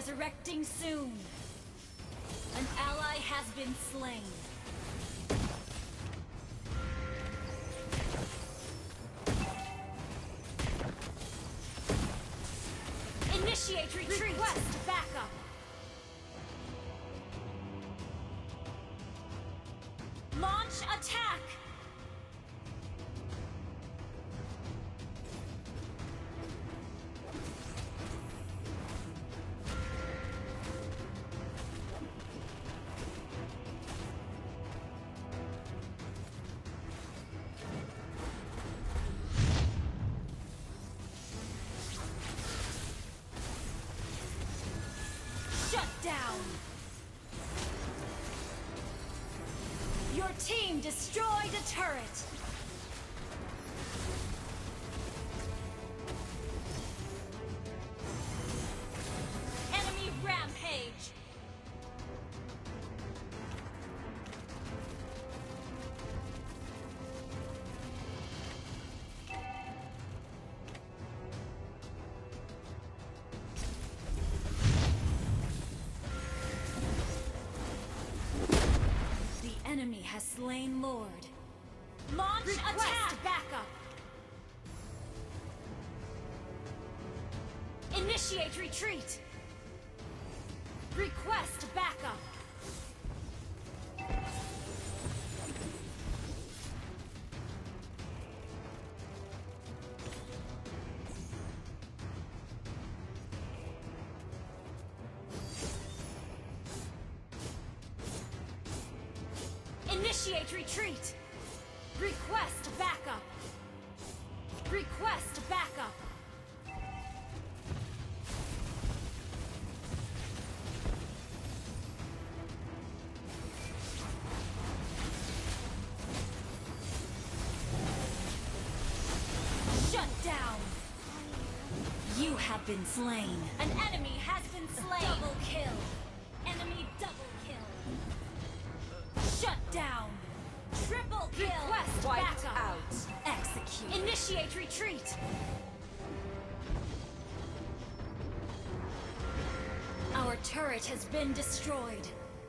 resurrecting soon. An ally has been slain. Initiate retreat! Request backup! Launch attack! Shut down! Your team destroyed a turret! Enemy rampage! Enemy has slain Lord. Launch attack! Backup! Initiate retreat! Request backup! Initiate retreat! Request backup! Request backup! Shut down! You have been slain. An enemy has been slain. Double kill. Enemy double kill. Shut down! Triple kill! Request Wiped backup! out. Execute! Initiate retreat! Our turret has been destroyed.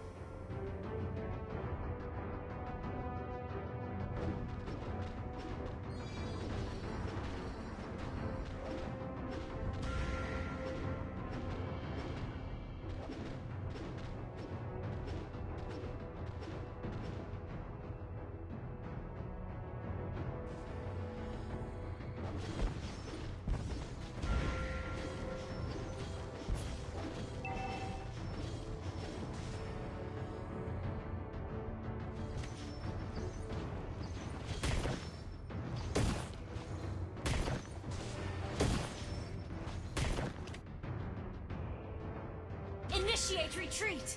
Initiate retreat!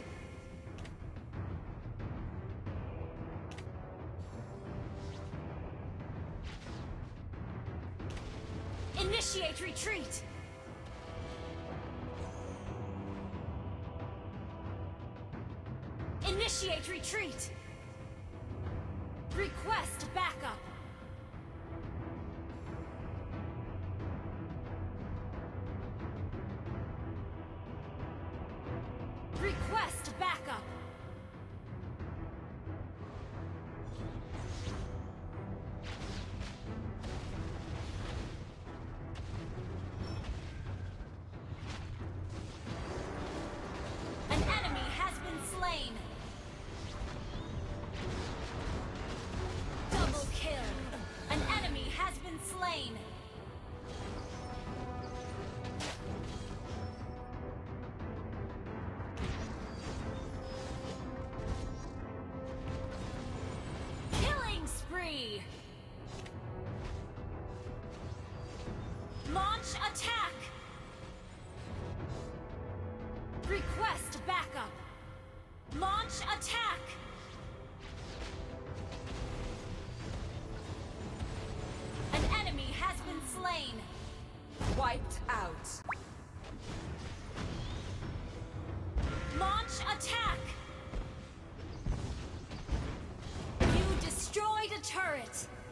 Initiate retreat! Initiate retreat! Request backup! Request backup! An enemy has been slain! Double kill! An enemy has been slain! Spree. Launch attack! Request backup! Launch attack! An enemy has been slain! Wiped out. Launch attack! Destroyed a turret!